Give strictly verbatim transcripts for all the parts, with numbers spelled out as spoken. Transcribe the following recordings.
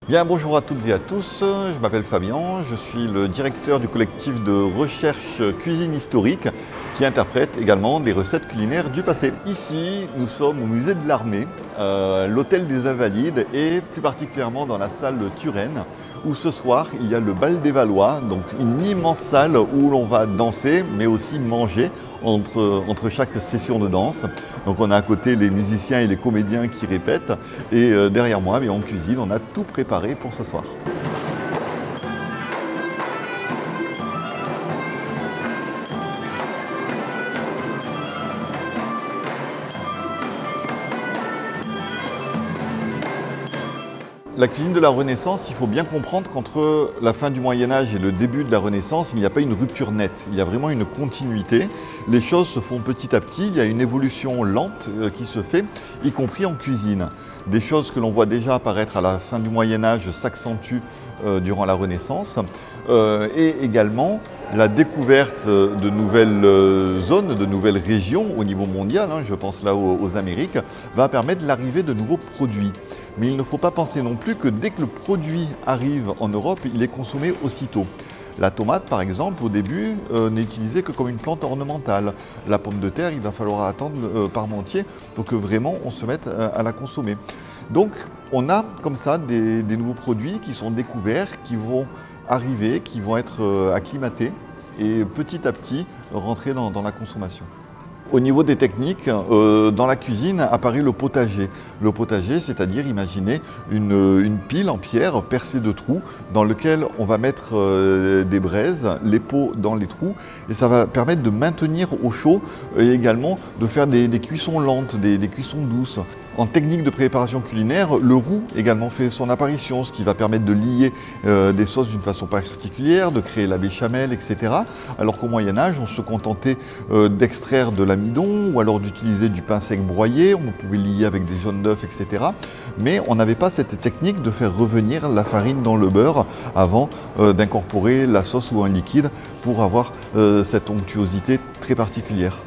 Bien, bonjour à toutes et à tous, je m'appelle Fabien, je suis le directeur du collectif de recherche cuisine historique qui interprète également des recettes culinaires du passé. Ici, nous sommes au musée de l'Armée, euh, l'hôtel des Invalides et plus particulièrement dans la salle Turenne où ce soir il y a le bal des Valois, donc une immense salle où l'on va danser mais aussi manger entre, entre chaque session de danse. Donc on a à côté les musiciens et les comédiens qui répètent et euh, derrière moi, mais en cuisine, on a tout préparé pour ce soir. La cuisine de la Renaissance, il faut bien comprendre qu'entre la fin du Moyen-Âge et le début de la Renaissance, il n'y a pas une rupture nette, il y a vraiment une continuité. Les choses se font petit à petit, il y a une évolution lente qui se fait, y compris en cuisine. Des choses que l'on voit déjà apparaître à la fin du Moyen-Âge s'accentuent euh, durant la Renaissance. Euh, et également la découverte de nouvelles zones, de nouvelles régions au niveau mondial, hein, je pense là aux, aux Amériques, va permettre l'arrivée de nouveaux produits. Mais il ne faut pas penser non plus que dès que le produit arrive en Europe, il est consommé aussitôt. La tomate, par exemple, au début, euh, n'est utilisée que comme une plante ornementale. La pomme de terre, il va falloir attendre euh, Parmentier pour que vraiment on se mette à, à la consommer. Donc, on a comme ça des, des nouveaux produits qui sont découverts, qui vont arriver, qui vont être euh, acclimatés et petit à petit rentrer dans, dans la consommation. Au niveau des techniques, euh, dans la cuisine apparaît le potager. Le potager, c'est-à-dire, imaginez une, une pile en pierre percée de trous dans lequel on va mettre euh, des braises, les pots dans les trous, et ça va permettre de maintenir au chaud et également de faire des, des cuissons lentes, des, des cuissons douces. En technique de préparation culinaire, le roux également fait son apparition, ce qui va permettre de lier euh, des sauces d'une façon particulière, de créer la béchamel, et cetera. Alors qu'au Moyen-Âge, on se contentait euh, d'extraire de l'amidon ou alors d'utiliser du pain sec broyé, on pouvait lier avec des jaunes d'œufs, et cetera. Mais on n'avait pas cette technique de faire revenir la farine dans le beurre avant euh, d'incorporer la sauce ou un liquide pour avoir euh, cette onctuosité très particulière.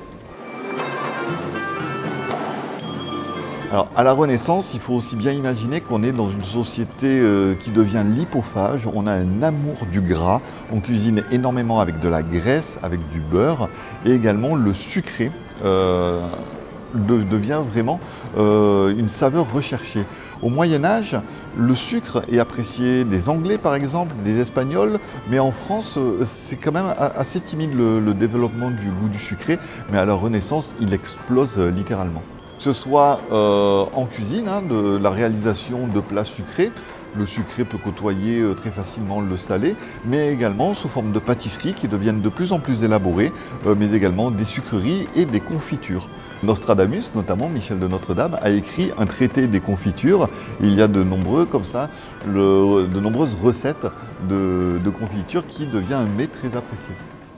Alors, à la Renaissance, il faut aussi bien imaginer qu'on est dans une société euh, qui devient lipophage. On a un amour du gras, on cuisine énormément avec de la graisse, avec du beurre, et également le sucré euh, de, devient vraiment euh, une saveur recherchée. Au Moyen-Âge, le sucre est apprécié des Anglais par exemple, des Espagnols, mais en France, c'est quand même assez timide le, le développement du goût du sucré, mais à la Renaissance, il explose euh, littéralement. Que ce soit euh, en cuisine, hein, de la réalisation de plats sucrés, le sucré peut côtoyer euh, très facilement le salé, mais également sous forme de pâtisseries qui deviennent de plus en plus élaborées, euh, mais également des sucreries et des confitures. Nostradamus, notamment Michel de Notre-Dame, a écrit un traité des confitures. Il y a de nombreux, comme ça, le, de nombreuses recettes de, de confitures qui devient un mets très apprécié.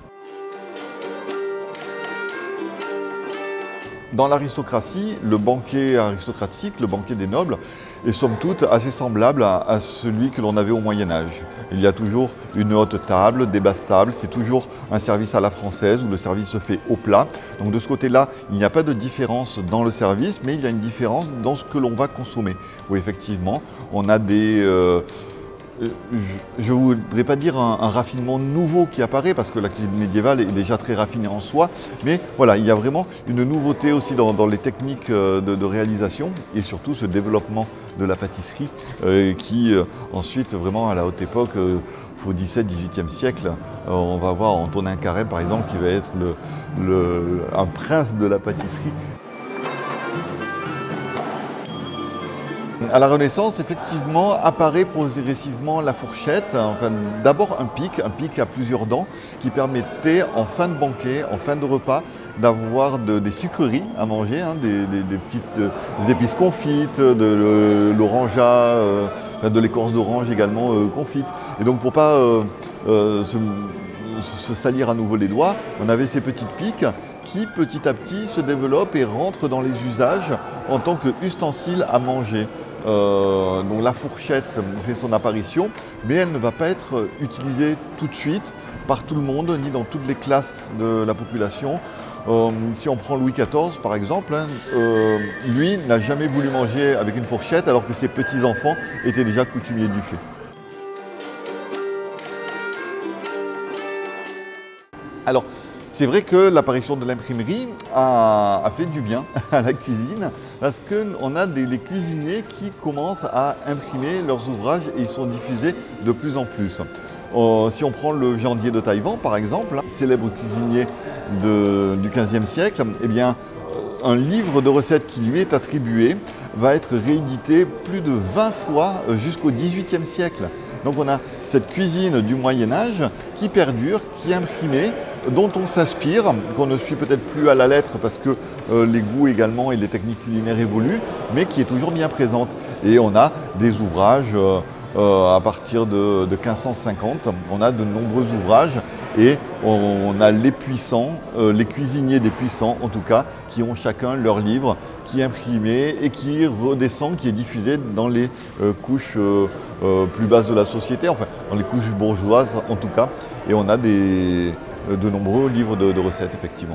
Dans l'aristocratie, le banquet aristocratique, le banquet des nobles, est somme toute assez semblable à, à celui que l'on avait au Moyen-Âge. Il y a toujours une haute table, des basses tables, c'est toujours un service à la française où le service se fait au plat. Donc de ce côté-là, il n'y a pas de différence dans le service, mais il y a une différence dans ce que l'on va consommer. Où effectivement, on a des... Euh, Je ne voudrais pas dire un, un raffinement nouveau qui apparaît, parce que la cuisine médiévale est déjà très raffinée en soi, mais voilà, il y a vraiment une nouveauté aussi dans, dans les techniques de, de réalisation et surtout ce développement de la pâtisserie euh, qui euh, ensuite, vraiment à la haute époque, euh, au dix-septième, dix-huitième siècle, euh, on va voir Antonin Carême par exemple qui va être le, le, un prince de la pâtisserie. À la Renaissance, effectivement, apparaît progressivement la fourchette, enfin, d'abord un pic, un pic à plusieurs dents, qui permettait en fin de banquet, en fin de repas, d'avoir de, des sucreries à manger, hein, des, des, des petites euh, des épices confites, de l'orangeat, euh, de l'écorce d'orange également euh, confite. Et donc pour pas euh, euh, se, se salir à nouveau les doigts, on avait ces petites piques qui petit à petit se développent et rentrent dans les usages en tant qu'ustensile à manger. Euh, donc la fourchette fait son apparition, mais elle ne va pas être utilisée tout de suite par tout le monde, ni dans toutes les classes de la population. Euh, si on prend Louis quatorze par exemple, hein, euh, lui n'a jamais voulu manger avec une fourchette alors que ses petits-enfants étaient déjà coutumiers du fait. Alors, c'est vrai que l'apparition de l'imprimerie a, a fait du bien à la cuisine parce qu'on a des les cuisiniers qui commencent à imprimer leurs ouvrages et ils sont diffusés de plus en plus. Euh, si on prend le viandier de Taïwan par exemple, célèbre cuisinier de, du quinzième siècle, eh bien, un livre de recettes qui lui est attribué va être réédité plus de vingt fois jusqu'au dix-huitième siècle. Donc on a cette cuisine du Moyen-Âge qui perdure, qui est imprimée, dont on s'inspire, qu'on ne suit peut-être plus à la lettre parce que euh, les goûts également et les techniques culinaires évoluent, mais qui est toujours bien présente. Et on a des ouvrages euh, euh, à partir de, de quinze cent cinquante, on a de nombreux ouvrages et on, on a les puissants, euh, les cuisiniers des puissants en tout cas, qui ont chacun leur livre, qui est imprimé et qui redescend, qui est diffusé dans les euh, couches euh, euh, plus basses de la société, enfin dans les couches bourgeoises en tout cas, et on a des, de nombreux livres de, de recettes effectivement.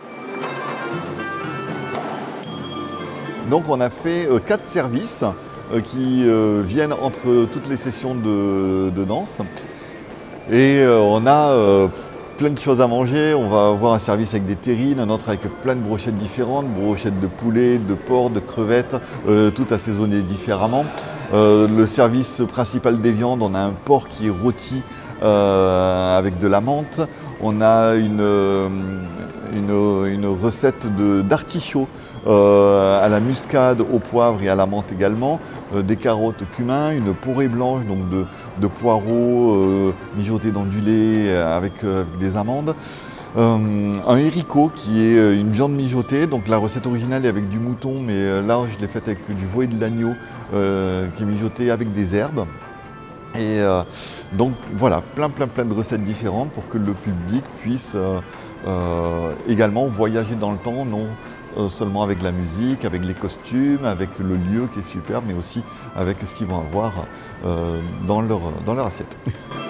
Donc on a fait euh, quatre services euh, qui euh, viennent entre toutes les sessions de, de danse. Et euh, on a euh, plein de choses à manger. On va avoir un service avec des terrines, un autre avec plein de brochettes différentes, brochettes de poulet, de porc, de crevettes, euh, tout assaisonné différemment. Euh, le service principal des viandes, on a un porc qui est rôti euh, avec de la menthe. On a une, une, une recette d'artichaut euh, à la muscade, au poivre et à la menthe également, euh, des carottes au cumin, une porrée blanche donc de, de poireaux euh, mijotés dans du lait avec, euh, avec des amandes. Euh, un haricot qui est euh, une viande mijotée, donc la recette originale est avec du mouton, mais euh, là je l'ai faite avec du veau et de l'agneau euh, qui est mijoté avec des herbes. Et euh, donc voilà, plein plein plein de recettes différentes pour que le public puisse euh, euh, également voyager dans le temps, non euh, seulement avec la musique, avec les costumes, avec le lieu qui est superbe, mais aussi avec ce qu'ils vont avoir euh, dans leur, dans leur assiette.